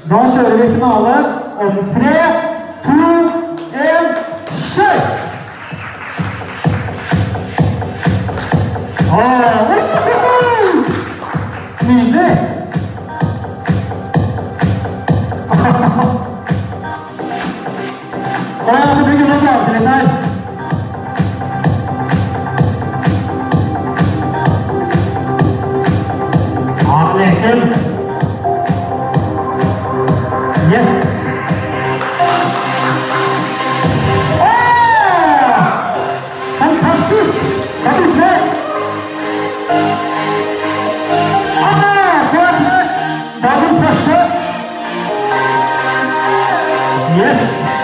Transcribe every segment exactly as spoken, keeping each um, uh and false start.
Da kjører vi finale om tre, to, en, kjør! Åh, nydelig! Og jeg får bygge noen lager litt her. Ja, leken. Yes! Åh! Fantastisk! Det er utløp! Ah, det er utløp! Det er den første. Yes!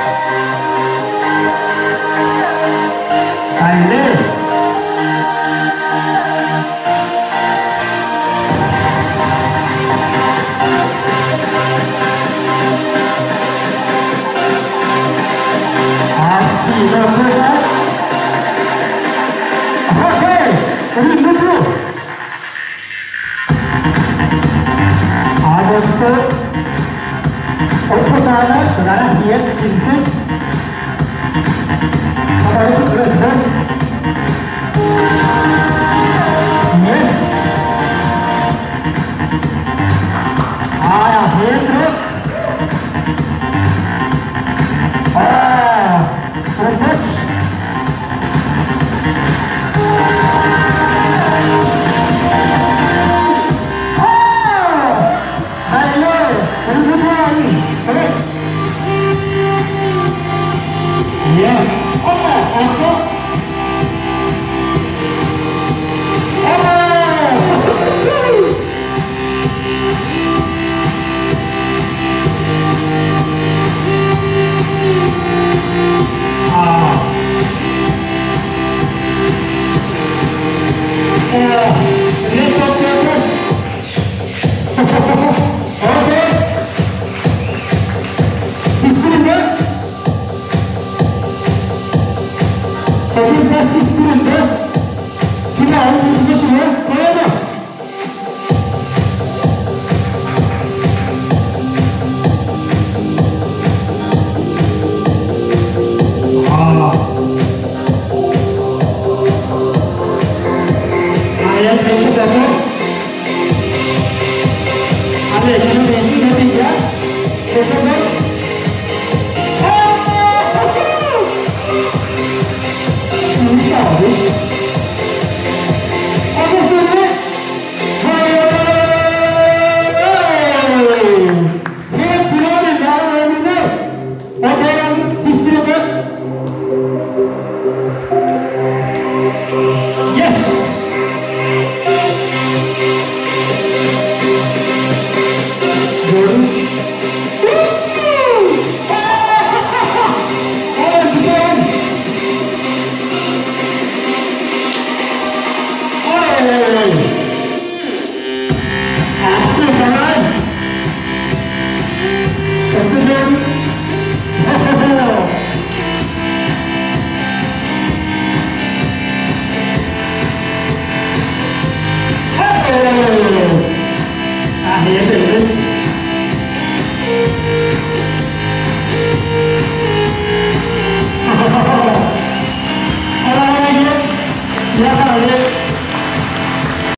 Deilig! Ok, runde to. Her går det opp på knærne, det der er helt sinnssykt. Da var det på rødde. Yes. Ja, ja, helt rødt. Åh, så touch. Yes. Oh, also. Thank you.